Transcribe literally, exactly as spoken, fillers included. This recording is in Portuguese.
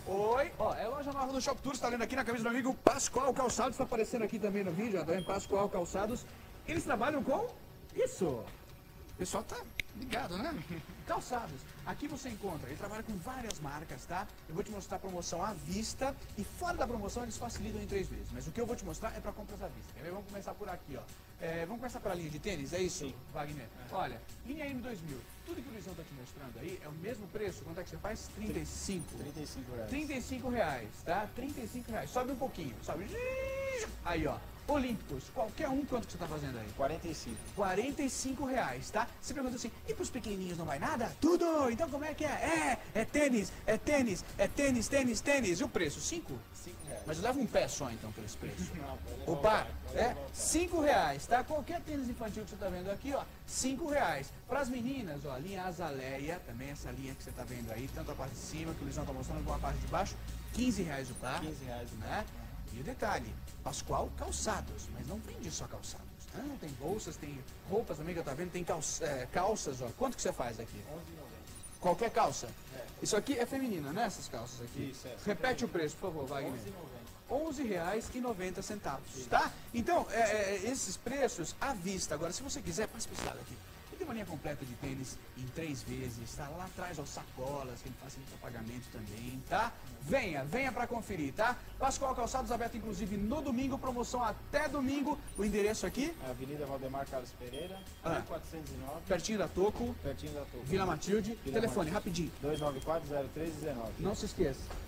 Oi, ó, é a loja nova do Shop Tour, está lendo aqui na camisa do amigo Pascoal Calçados, está aparecendo aqui também no vídeo, ó, também Pascoal Calçados. Eles trabalham com isso. O pessoal tá ligado, né? Calçados. Aqui você encontra, ele trabalha com várias marcas, tá? Eu vou te mostrar a promoção à vista e fora da promoção eles facilitam em três vezes. Mas o que eu vou te mostrar é para compras à vista. Quer ver? Vamos começar por aqui, ó. É, vamos começar pela linha de tênis, é isso, Sim. Wagner? Olha, linha M dois mil. Tudo que o Luizão tá te mostrando aí é o mesmo preço. Quanto é que você faz? trinta e cinco. trinta e cinco reais. trinta e cinco reais, tá? trinta e cinco reais. Sobe um pouquinho, sobe. Aí, ó. Olímpicos, qualquer um, quanto que você tá fazendo aí? quarenta e cinco. quarenta e cinco reais, tá? Você pergunta assim, e pros pequenininhos não vai nada? Tudo! Então como é que é? É, é tênis, é tênis, é tênis, tênis, tênis. E o preço? cinco? cinco reais. Mas leva um pé só então por esse preço. Não, pode levar Opa, um pé, pode é levar um pé. cinco reais, tá? Qualquer tênis infantil que você tá vendo aqui, ó, cinco reais. Para as meninas, ó, linha Azaleia, também essa linha que você tá vendo aí, tanto a parte de cima que o Luizão tá mostrando, como a parte de baixo, quinze reais o par. quinze reais o par. Né? E o detalhe, Pascoal Calçados, mas não vende só calçados, né? Tem bolsas, tem roupas também que eu tá vendo, tem calça, é, calças, ó. Quanto que você faz aqui? onze reais e noventa. Qualquer calça? É. Isso aqui é feminina, né? Essas calças aqui. Isso, é. Repete o preço, por favor, Wagner. onze reais e noventa. onze reais e noventa centavos, tá? Então, é, é, esses preços à vista. Agora, se você quiser, passe para esse lado aqui. Ele tem uma linha completa de tênis em três vezes, tá? Lá atrás, ó, sacolas, que ele facilita o pagamento também, tá? Venha, venha para conferir, tá? Pascoal Calçados aberto, inclusive, no domingo, promoção até domingo. O endereço aqui, Avenida Valdemar Carlos Pereira, Ah. mil quatrocentos e nove, pertinho da Toco, pertinho da Toco. Vila Matilde. Vila Telefone, Matilde. rapidinho. dois nove quatro, zero três um nove. Não se esqueça.